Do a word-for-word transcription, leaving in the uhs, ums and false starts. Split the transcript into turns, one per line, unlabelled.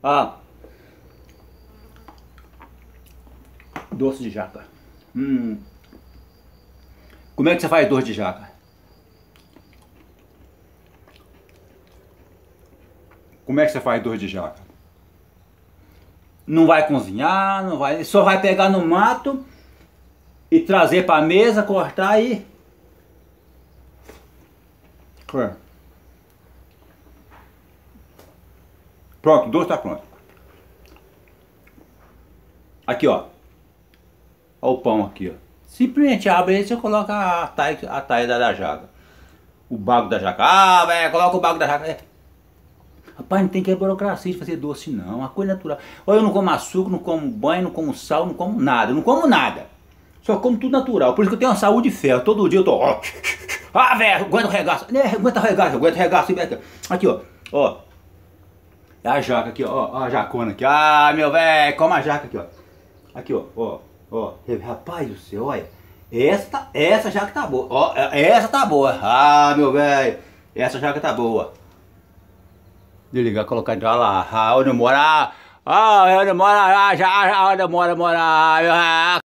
Ah, doce de jaca. Hum. Como é que você faz doce de jaca? Como é que você faz doce de jaca? Não vai cozinhar, não vai, só vai pegar no mato e trazer para a mesa, cortar e... É. Pronto, o doce está pronto. Aqui, ó. Olha o pão aqui, ó. Simplesmente abre ele e você coloca a taia, a taia da, da jaca. O bago da jaca. Ah, velho, coloca o bago da jaca. É. Rapaz, não tem que é burocracia de fazer doce, não. Uma coisa natural. Olha, eu não como açúcar, não como banho, não como sal, não como nada. Eu não como nada. Só como tudo natural. Por isso que eu tenho uma saúde de ferro. Todo dia eu tô... Ó. Ah, velho, aguenta o regaço. É, aguenta o regaço, aguenta o regaço. Aqui, ó. Ó. É a jaca aqui, ó. Ó a jacona aqui. Ah, meu velho, como a jaca aqui, ó. Aqui, ó. Ó. Ó. Rapaz do céu, olha. Essa, tá, essa jaca tá boa. Ó, essa tá boa. Ah, meu velho. Essa jaca tá boa. Desligar, colocar então lá. Ah, onde mora? Ah, onde mora? Ah, já, onde mora, mora.